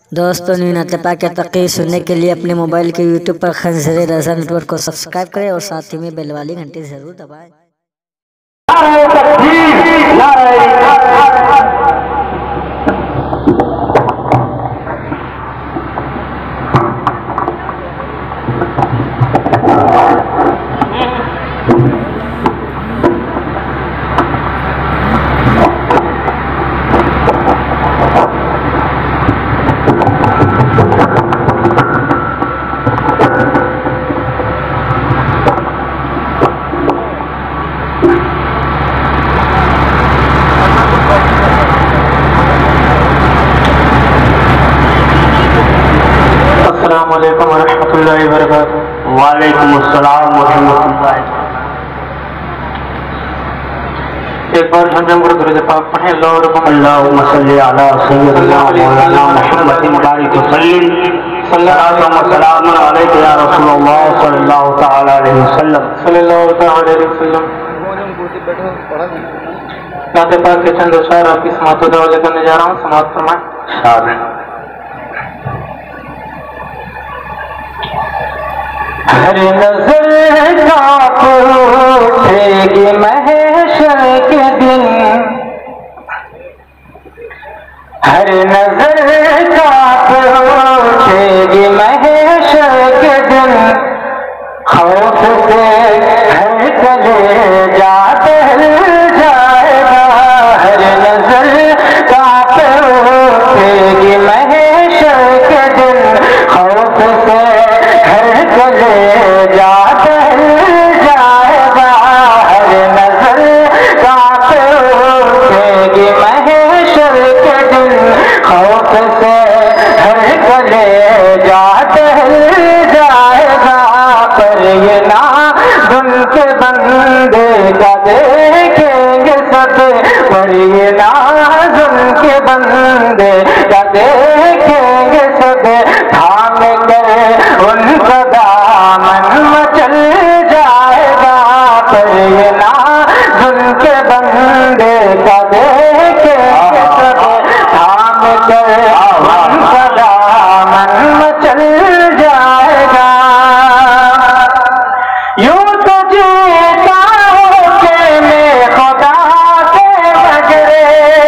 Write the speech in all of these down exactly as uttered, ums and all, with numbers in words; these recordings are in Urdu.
دوستوں نعت پاک کے تقریر سننے کے لیے اپنے موبائل کے یوٹیوب پر خنزر رضا نیٹ ورک کو سبسکرائب کریں اور ساتھ ہی میں بیل والی گھنٹی ضرور دبائیں۔ السلام علیکم ورحمۃ اللہ وبرکاتہ۔ وعلیکم السلام ورحمۃ اللہ۔ ایک بار ہم جم کر درود پاک پڑھیں۔ اللہم صلی علی سیدنا مولانا محمد مبارک وسلم۔ صلاۃ و سلام علیک یا رسول اللہ صلی اللہ تعالی علیہ وسلم۔ صلی اللہ تعالی علیہ وسلم۔ نعت پاک کے چند اشعار آپ کی سماعت و دعا لے کرنے جا رہا ہوں، سماعت فرمائیں۔ شاد ہر نظر کانپ اٹھے گی محشر کے دن، ہر نظر کانپ اٹھے گی محشر کے دن، خوف سے ہر کلیجہ دہل جائے گا، ہر نظر کانپ اٹھے گی محشر کے دن، خوف سے ہر کلیجہ دہل جائے گا، ہر نظر کانپ اٹھے گی محشر کے دن، خوف سے ہر کلیجہ دہل جائے گا، پر یہ نازن کے بندے کا دیکھیں گے سب، پر یہ نازن کے بندے کا دیکھیں گے سب، تھام کر ان کا دامن مچل جائے گا، پر یہ نازن کے بندے کا دیکھیں گے سب، تھام کر ان کا دامن مچل جائے گا۔ یوں تو جیتا ہوں کہ میں خدا کے بغیر،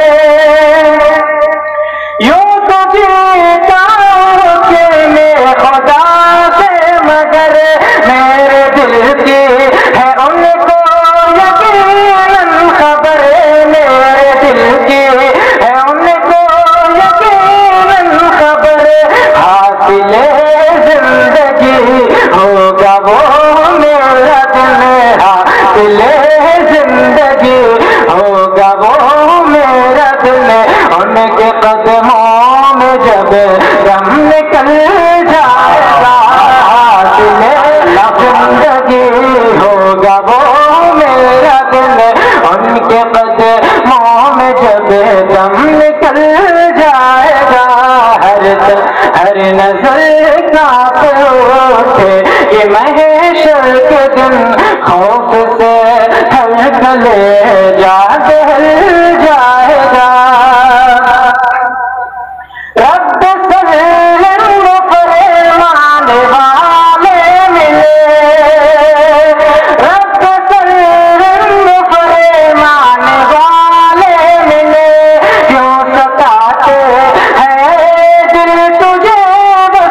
یوں تو جیتا ہوں کہ میں خدا سے مگر، میرے دل کی ہے ان کو یقیناً خبر، میرے دل کی ہے ان کو یقیناً خبر، حاصل زندگی ہوگا وہ میرا دل، حاصل زندگی ہوگا وہ میرا دل، ان کے قدموں میں جب دم نکل جائے گا، حاصل زندگی ہوگا وہ میرا دل، ان کے قدموں میں جب دم نکل جائے گا، ہر ہر نظر کانپ اٹھے یہ محشر کے دن، خوف سے ہر کلیجہ دہل جائے گا۔ رب سلم فرمانے والے ملے، رب سلم فرمانے والے ملے، کیوں ستاتے ہیں دل تجھے وہ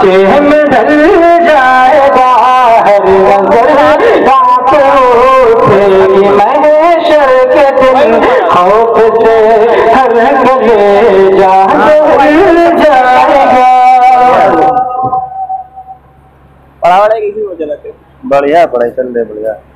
سانچے میں ڈھل جائے گا ہر نظر کانپ اٹھے گی محشر کے دن خوف سے ہر کلیجہ ڈھل جائے گا. بڑھیا پڑھائی چل رہی ہے بڑھیا.